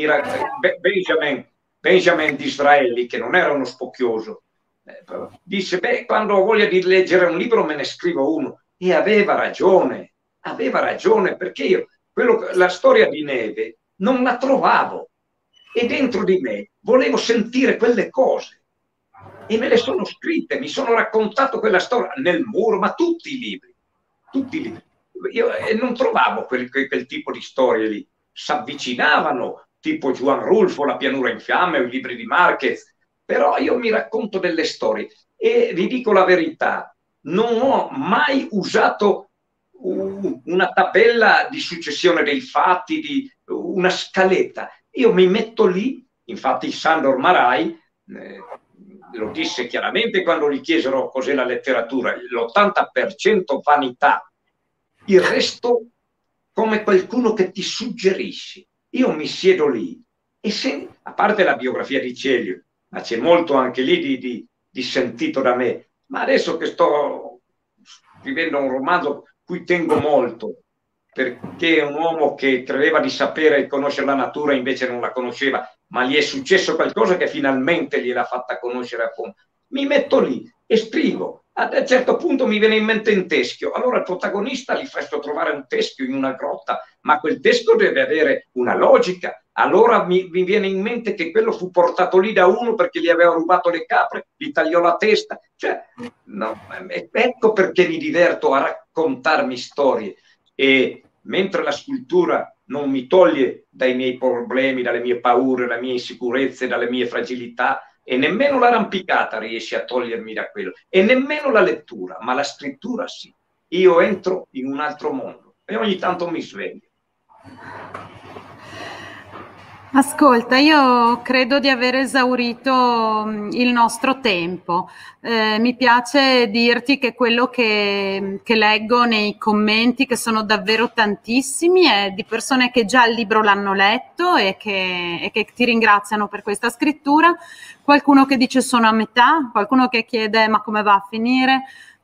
Benjamin Disraeli, che non era uno spocchioso, disse, quando ho voglia di leggere un libro me ne scrivo uno. E aveva ragione, perché io la storia di Neve non la trovavo e dentro di me volevo sentire quelle cose e me le sono scritte, mi sono raccontato quella storia nel muro, ma tutti i libri. Io non trovavo quel tipo di storie lì, si avvicinavano, tipo Juan Rulfo, La pianura in fiamme, o i libri di Marquez, però io mi racconto delle storie e vi dico la verità, non ho mai usato una tabella di successione dei fatti, di una scaletta. Io mi metto lì, infatti Sandor Marai lo disse chiaramente quando gli chiesero cos'è la letteratura, l'80% vanità, il resto come qualcuno che ti suggerisce. Io mi siedo lì e a parte la biografia di Celio, ma c'è molto anche lì di sentito da me. Ma adesso che sto scrivendo un romanzo cui tengo molto, perché è un uomo che credeva di sapere e conoscere la natura, invece non la conosceva, ma gli è successo qualcosa che finalmente gliel'ha fatta conoscere a fondo. Mi metto lì e scrivo. A un certo punto mi viene in mente un teschio. Allora il protagonista gli faccio trovare un teschio in una grotta, ma quel teschio deve avere una logica. Allora mi viene in mente che quello fu portato lì da uno perché gli aveva rubato le capre, gli tagliò la testa. Cioè, no, ecco perché mi diverto a raccontarmi storie. E mentre la scultura non mi toglie dai miei problemi, dalle mie paure, dalle mie insicurezze, dalle mie fragilità, e nemmeno l'arrampicata riesce a togliermi da quello, e nemmeno la lettura, ma la scrittura sì. Io entro in un altro mondo e ogni tanto mi sveglio. Ascolta, io credo di aver esaurito il nostro tempo. Mi piace dirti che quello che leggo nei commenti, che sono davvero tantissimi, è di persone che già il libro l'hanno letto e che ti ringraziano per questa scrittura, qualcuno che dice sono a metà, qualcuno che chiede ma come va a finire.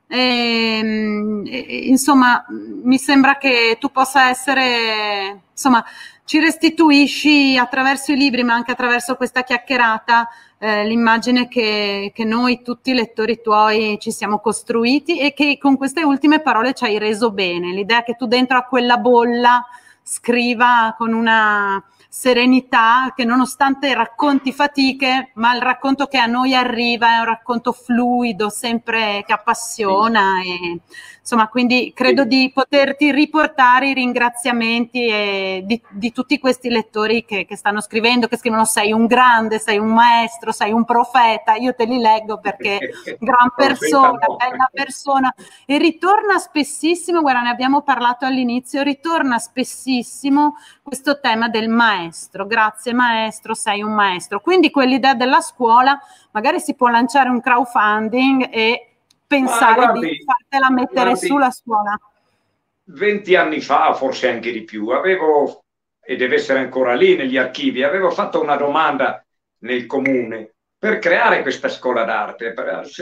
Insomma, mi sembra che tu possa essere, insomma, ci restituisci attraverso i libri, ma anche attraverso questa chiacchierata, l'immagine che noi tutti lettori tuoi ci siamo costruiti e che con queste ultime parole ci hai reso bene. L'idea che tu dentro a quella bolla scriva con una serenità che, nonostante racconti fatiche, ma il racconto che a noi arriva è un racconto fluido, sempre che appassiona. E, insomma, quindi credo di poterti riportare i ringraziamenti di tutti questi lettori che stanno scrivendo, che scrivono sei un grande, sei un maestro, sei un profeta. Io te li leggo perché gran persona, bella persona. E ritorna spessissimo, guarda, ne abbiamo parlato all'inizio, ritorna spessissimo questo tema del maestro. Grazie maestro, sei un maestro. Quindi quell'idea della scuola, magari si può lanciare un crowdfunding e pensare di fartela mettere sulla scuola. 20 anni fa, forse anche di più, avevo, e deve essere ancora lì negli archivi, avevo fatto una domanda nel comune per creare questa scuola d'arte.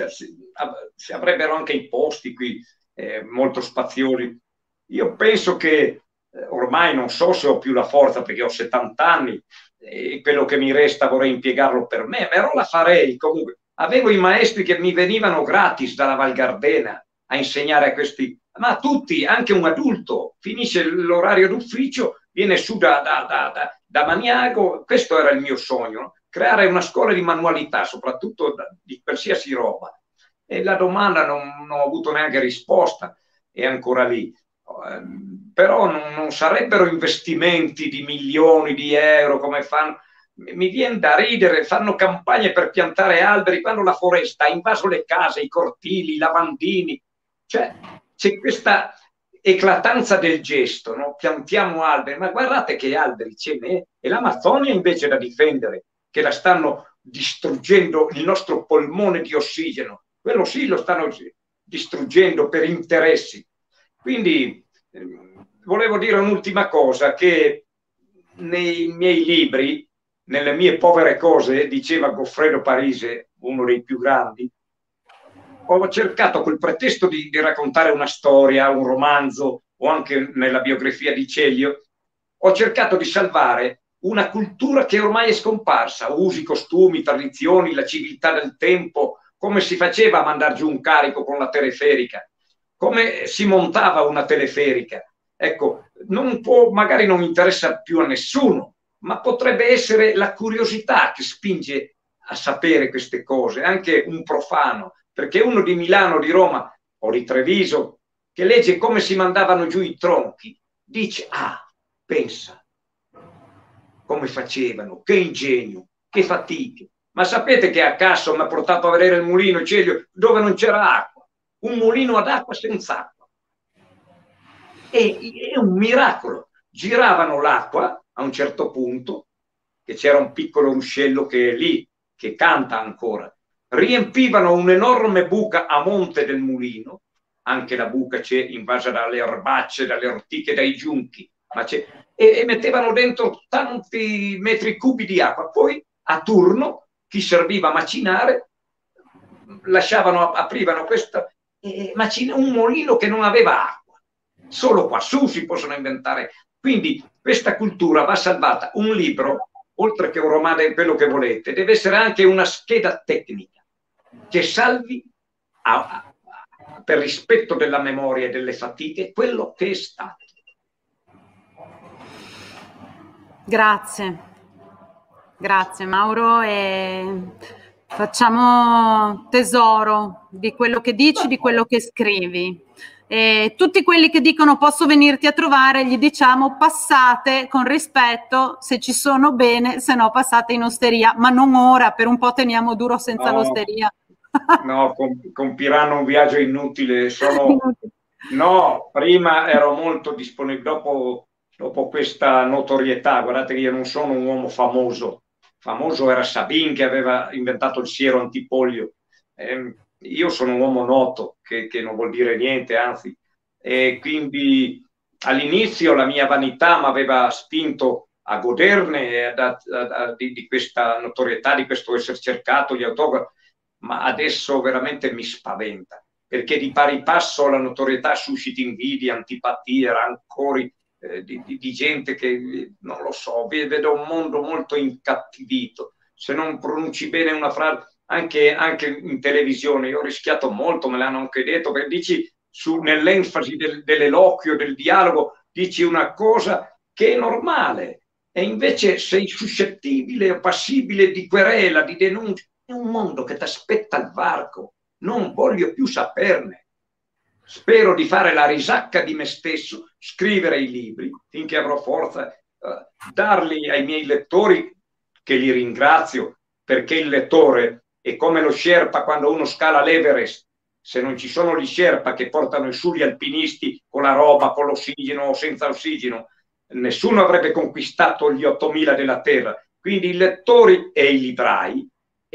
Si avrebbero anche i posti qui molto spaziosi. Io penso che ormai non so se ho più la forza perché ho 70 anni e quello che mi resta vorrei impiegarlo per me, però la farei comunque. Avevo i maestri che mi venivano gratis dalla Val Gardena a insegnare a questi, ma tutti, anche un adulto, finisce l'orario d'ufficio, viene su da Maniago. Questo era il mio sogno, no? Creare una scuola di manualità, soprattutto di qualsiasi roba. E la domanda non ho avuto neanche risposta, è ancora lì. Però non sarebbero investimenti di milioni di euro come fanno. Mi viene da ridere, fanno campagne per piantare alberi quando la foresta ha invaso le case, i cortili, i lavandini. Cioè, c'è questa eclatanza del gesto, no? Piantiamo alberi, ma guardate che alberi ce n'è, e l'Amazzonia invece da difendere, che la stanno distruggendo, il nostro polmone di ossigeno, quello sì lo stanno distruggendo per interessi. Quindi volevo dire un'ultima cosa, che nei miei libri, nelle mie povere cose, diceva Goffredo Parise, uno dei più grandi, ho cercato col pretesto di raccontare una storia, un romanzo, o anche nella biografia di Celio, ho cercato di salvare una cultura che ormai è scomparsa, usi, costumi, tradizioni, la civiltà del tempo, come si faceva a mandar giù un carico con la teleferica, come si montava una teleferica. Ecco, magari non interessa più a nessuno, ma potrebbe essere la curiosità che spinge a sapere queste cose, anche un profano, perché uno di Milano, di Roma o di Treviso, che legge come si mandavano giù i tronchi, dice, ah, pensa, come facevano, che ingegno, che fatiche. Ma sapete che a Casso mi ha portato a vedere il mulino Celio dove non c'era acqua, un mulino ad acqua senza acqua. È un miracolo. Giravano l'acqua a un certo punto, che c'era un piccolo ruscello che è lì, che canta ancora, riempivano un'enorme buca a monte del mulino, anche la buca c'è invasa dalle erbacce, dalle ortiche, dai giunchi, ma e mettevano dentro tanti metri cubi di acqua. Poi a turno chi serviva a macinare aprivano questo un mulino che non aveva acqua. Solo qua su si possono inventare. Quindi questa cultura va salvata. Un libro, oltre che un romanzo, quello che volete, deve essere anche una scheda tecnica che salvi per rispetto della memoria e delle fatiche quello che è stato. Grazie, grazie Mauro, e facciamo tesoro di quello che dici, di quello che scrivi. E tutti quelli che dicono posso venirti a trovare, gli diciamo passate con rispetto, se ci sono bene, se no passate in osteria, ma non ora, per un po' teniamo duro senza l'osteria. No, compiranno un viaggio inutile. No, prima ero molto disponibile, dopo dopo questa notorietà, guardate che io non sono un uomo famoso, famoso era Sabin che aveva inventato il siero antipolio. Io sono un uomo noto, che non vuol dire niente, anzi, e quindi all'inizio la mia vanità mi aveva spinto a goderne di questa notorietà, di questo essere cercato, gli autografi, ma adesso veramente mi spaventa, perché di pari passo la notorietà suscita invidia, antipatie, rancori, di gente che, non lo so, vedo un mondo molto incattivito. Se non pronunci bene una frase, anche in televisione, io ho rischiato molto, me l'hanno anche detto, perché dici nell'enfasi dell'eloquio, del dialogo, dici una cosa che è normale e invece sei suscettibile o passibile di querela, di denuncia. È un mondo che ti aspetta al varco, non voglio più saperne. Spero di fare la risacca di me stesso, scrivere i libri finché avrò forza, darli ai miei lettori, che li ringrazio, perché il lettore è come lo Sherpa quando uno scala l'Everest. Se non ci sono gli Sherpa che portano su gli alpinisti con la roba, con l'ossigeno o senza ossigeno, nessuno avrebbe conquistato gli 8000 della Terra. Quindi i lettori e i librai,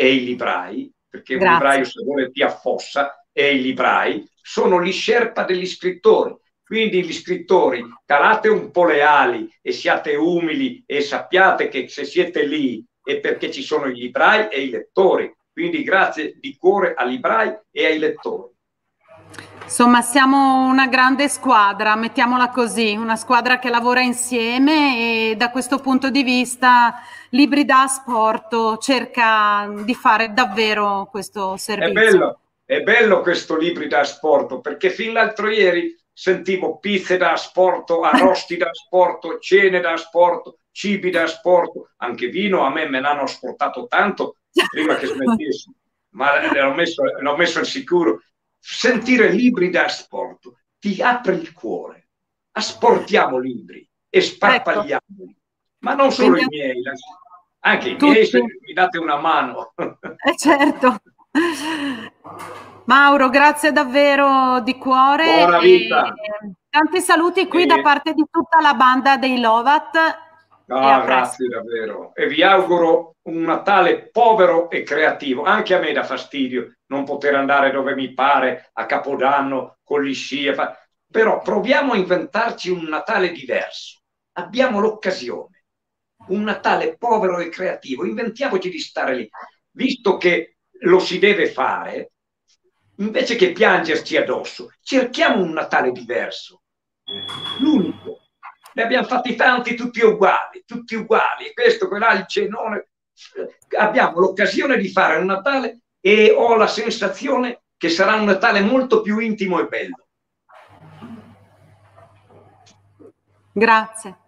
perché un libraio se vuole ti affossa, e i librai sono gli Sherpa degli scrittori. Quindi gli scrittori, calate un po' le ali e siate umili e sappiate che se siete lì è perché ci sono i librai e i lettori. Quindi grazie di cuore ai librai e ai lettori. Insomma, siamo una grande squadra, mettiamola così, una squadra che lavora insieme e da questo punto di vista Libri da Asporto cerca di fare davvero questo servizio. È bello questo Libri da Asporto, perché fin l'altro ieri sentivo pizze da asporto, arrosti da asporto, cene da asporto, cibi da asporto, anche vino a me ne hanno asportato tanto prima che smettessi, ma l'ho messo al sicuro. Sentire libri da asporto ti apre il cuore, asportiamo libri e sparpagliamoli, ma non solo i miei, anche i miei, se mi date una mano. Certo. Mauro, grazie davvero di cuore. Buona vita. Tanti saluti qui da parte di tutta la banda dei Lovat. Grazie davvero. E vi auguro un Natale povero e creativo. Anche a me dà fastidio non poter andare dove mi pare a Capodanno con gli sci. Però proviamo a inventarci un Natale diverso. Abbiamo l'occasione. Un Natale povero e creativo. Inventiamoci di stare lì. Visto che lo si deve fare, invece che piangerci addosso, cerchiamo un Natale diverso. L'unico. Ne abbiamo fatti tanti tutti uguali, questo, quella, il cenone. Abbiamo l'occasione di fare un Natale e ho la sensazione che sarà un Natale molto più intimo e bello. Grazie.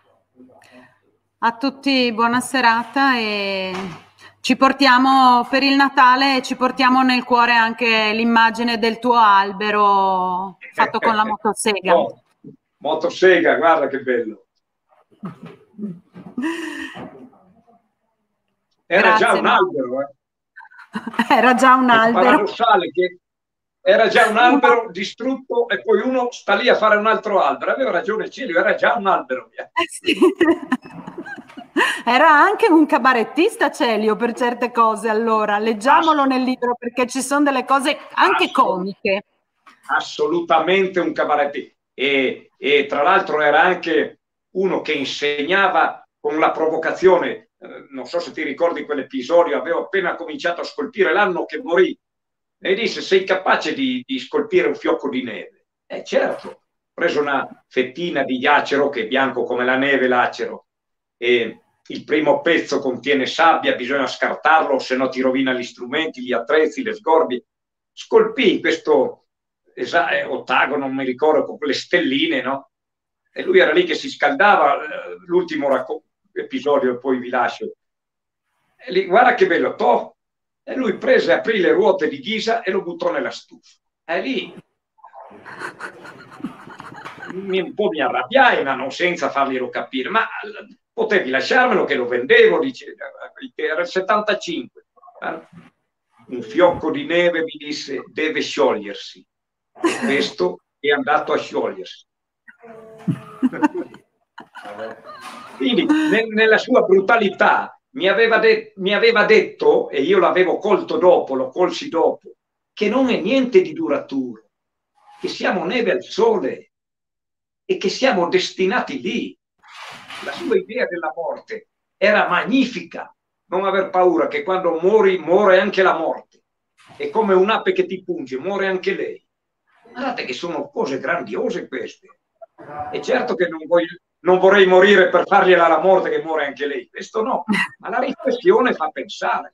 A tutti buona serata e ci portiamo per il Natale, ci portiamo nel cuore anche l'immagine del tuo albero fatto con la motosega. Oh, motosega, guarda che bello. Era già un albero. Era già un albero. È paradossale che era già un albero distrutto e poi uno sta lì a fare un altro albero. Aveva ragione Celio, era già un albero. Sì. Era anche un cabarettista Celio per certe cose, allora leggiamolo nel libro perché ci sono delle cose anche comiche. Assolutamente un cabarettista. E tra l'altro era anche uno che insegnava con la provocazione. Non so se ti ricordi quell'episodio, avevo appena cominciato a scolpire l'anno che morì e disse: sei capace di scolpire un fiocco di neve? Certo, ho preso una fettina di acero che è bianco come la neve, l'acero, e il primo pezzo contiene sabbia, bisogna scartarlo, se no ti rovina gli strumenti, gli attrezzi, le sgorbie. Scolpì questo ottagono, non mi ricordo, con le stelline, no? E lui era lì che si scaldava, l'ultimo episodio, e poi vi lascio. E lì, guarda che bello, e lui prese, aprì le ruote di ghisa e lo buttò nella stufa. E lì un po' mi arrabbiai, ma non senza farglielo capire. Ma potevi lasciarmelo che lo vendevo, diceva, era il 75. Un fiocco di neve mi disse: deve sciogliersi. Questo è andato a sciogliersi. Quindi nella sua brutalità mi aveva detto, e io l'avevo colto dopo, lo colsi dopo, che non è niente di duraturo, che siamo neve al sole e che siamo destinati lì. La sua idea della morte era magnifica, non aver paura che quando muori muore anche la morte, è come un'ape che ti punge, muore anche lei. Guardate che sono cose grandiose queste. E certo che non vorrei morire per fargliela alla morte che muore anche lei, questo no, ma la riflessione fa pensare.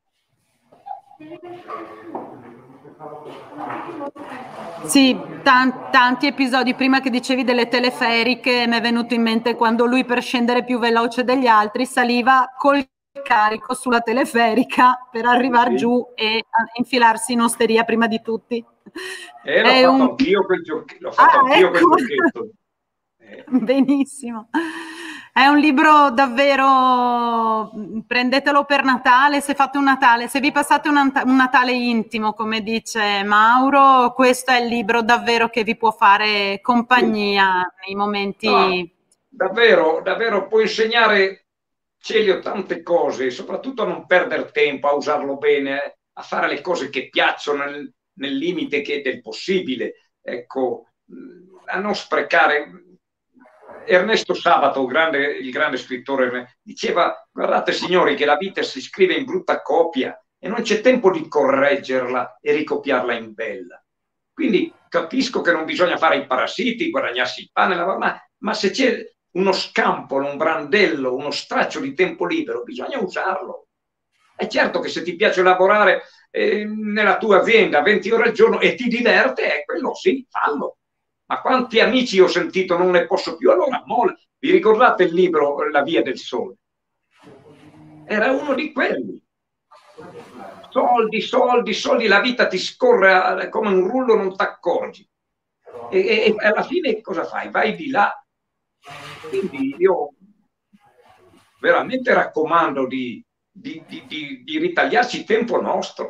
Sì, tanti episodi. Prima che dicevi delle teleferiche, mi è venuto in mente quando lui, per scendere più veloce degli altri, saliva col carico sulla teleferica per arrivare giù e infilarsi in osteria prima di tutti. L'ho fatto anch'io quel giochetto. Benissimo. È un libro davvero, prendetelo per Natale, se fate un Natale, se vi passate un Natale intimo, come dice Mauro, questo è il libro davvero che vi può fare compagnia nei momenti... No, davvero, davvero può insegnare, Celio, tante cose, soprattutto a non perdere tempo, a usarlo bene, a fare le cose che piacciono nel limite che del possibile, ecco, a non sprecare. Ernesto Sabato, il grande scrittore, diceva: guardate signori che la vita si scrive in brutta copia e non c'è tempo di correggerla e ricopiarla in bella. Quindi capisco che non bisogna fare i parassiti, guadagnarsi il pane, ma se c'è uno scampolo, un brandello, uno straccio di tempo libero, bisogna usarlo. È certo che se ti piace lavorare nella tua azienda 20 ore al giorno e ti diverte, quello sì, fallo. Ma quanti amici ho sentito non ne posso più, allora molla. Vi ricordate il libro La via del sole? Era uno di quelli. Soldi, soldi, soldi, la vita ti scorre come un rullo, non ti accorgi. E alla fine cosa fai? Vai di là. Quindi io veramente raccomando di ritagliarci tempo nostro.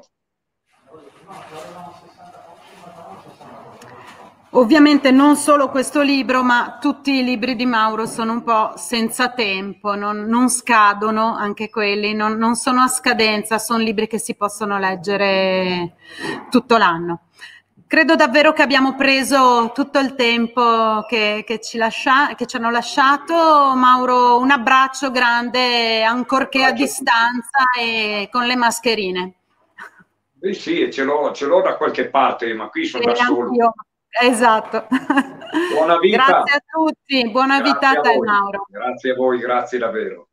Ovviamente non solo questo libro, ma tutti i libri di Mauro sono un po' senza tempo, non scadono anche quelli, non sono a scadenza, sono libri che si possono leggere tutto l'anno. Credo davvero che abbiamo preso tutto il tempo che ci hanno lasciato. Mauro, un abbraccio grande, ancorché a distanza e con le mascherine. Sì, ce l'ho da qualche parte, ma qui sono da solo. Esatto. Buona vita. Grazie a tutti, buona vita a te, Mauro. Grazie a voi, grazie davvero.